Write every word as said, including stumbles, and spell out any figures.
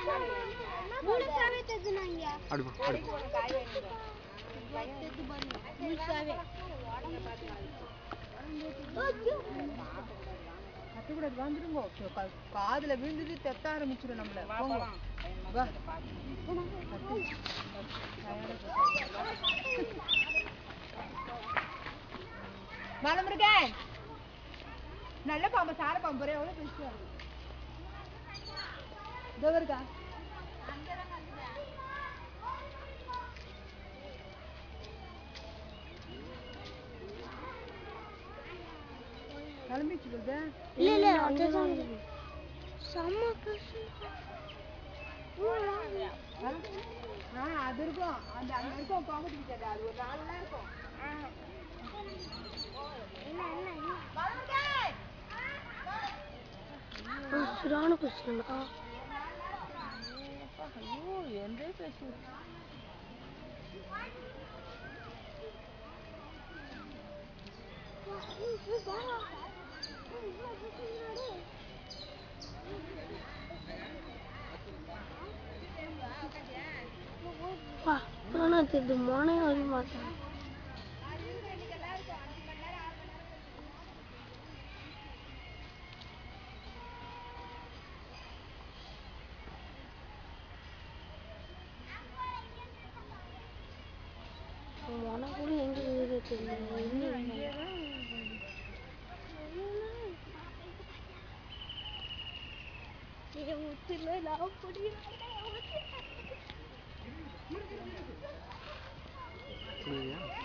முழுசாவே தெதுனாங்க அடி அடி முழுசாவே கட்டக்கூடாது வந்துருங்க காதுல விழுந்துட்டு தெத்த ஆரம்பிச்சிடும் நம்மள போங்க வா மலமுருகன் நல்ல பாம்பு சார பாம்பு எவ்வளவு பெருசா இதோ இருக்கா கிளம்பிச்சு இல்ல இல்ல அதுதான் செம்ம பெருசு ஆ அது இருக்கும் அந்த அங்க இருக்கும் பாம்பு கிட்ட அது ஒரு நாலு நாள் இருக்கும் என்ன என்ன சுரான பேசுறா ஐயோ எந்தே பேசு வா நானா தெரிது மோனே வர மாட்டேன் மோனை கூட எங்க தெரியல ஊத்துல நான் புரியுதா